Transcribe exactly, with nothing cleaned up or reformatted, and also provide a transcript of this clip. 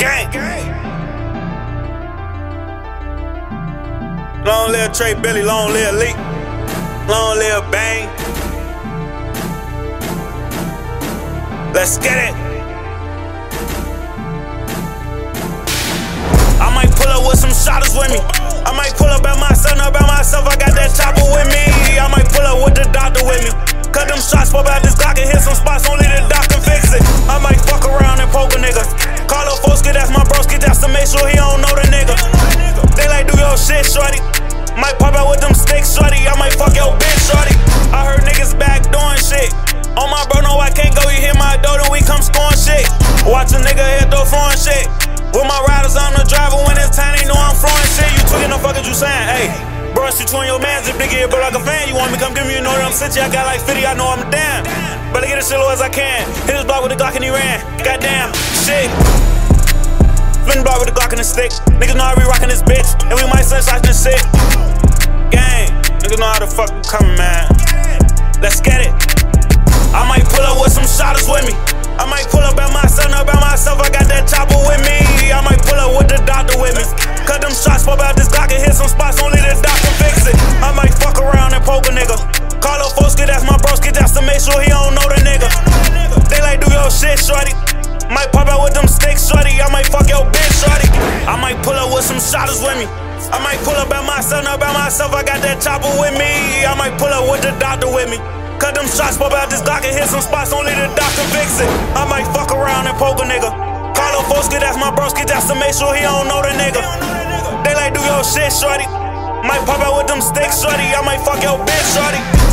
Gang. Long live Trey Billy, long live Lee, long live Bang. Let's get it. I might pull up with some shotters with me. I might pull up by myself, not by myself. I got that chopper with me. I might pull up with the doctor with me. Cut them shots, pop out this Glock and hit some spots. Only the doctor can fix it. I might fuck around and poke a nigga. Call up Foski, that's my broski, that's to make sure he don't know the nigga. They like, do your shit, shorty. Might pop out with them sticks, shorty. I might fuck your bitch, shorty. I heard niggas back doing shit. On my bro, no, I can't go. You hit my door, then we come scoring shit. Watch a nigga hit the throwing shit. With my riders, I'm the driver. When it's time, they know I'm throwing shit. You tweaking, the fuck is you saying? Hey, bro, you two and your mans, if big but like a fan. You want me come give me, you know that I'm sitty. I got like fifty, I know I'm down. Better get as shit low as I can. Hit his block with the Glock and he ran. Goddamn, shit. Flint block with the Glock and the stick. Niggas know I be rocking this bitch. And we might send shots and shit. Gang, niggas know how the fuck we coming, man. Let's get it. I might pull up with some shotters with me. I might pull up by myself, not by myself. I got that chopper with me. I might pull up with the doctor with me. Cut them shots, pop out this Glock and hit some spots. Only the doctor can fix it. I might fuck around and poke a nigga. Call up Foski, that's my broski, just to make sure he don't know the nigga. They like, do your shit, shorty. Might pop out with them sticks, shorty. I might fuck your bitch, shorty. I might pull up with some shotters with me. I might pull up by myself, not by myself. I got that chopper with me. I might pull up with the doctor with me. Cut them shots, pop out this Glock and hit some spots. Only the doctor fix it. I might fuck around and poke a nigga. Call up Foski, that's my broski, just to make sure he don't know the nigga. They like, do your shit, shorty. Might pop out with them sticks, shorty. I might fuck your bitch, shorty.